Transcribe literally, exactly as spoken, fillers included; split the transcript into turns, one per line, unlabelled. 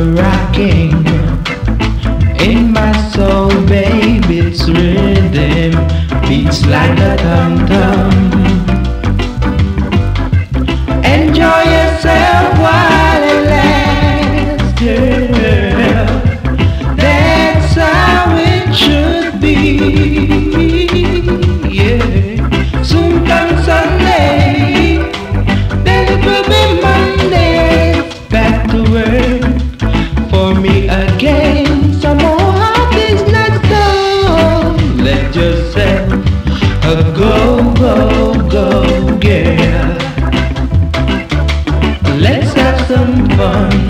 rocking in my soul, baby, it's rhythm beats like a dum-dum. Enjoy yourself while it lasts, girl. That's how it should be. Yeah. Soon comes Sunday, then it will be Monday. Back to work for me again. Some more hard things, let's go. Let yourself a go, go, go, girl. Let's have some fun.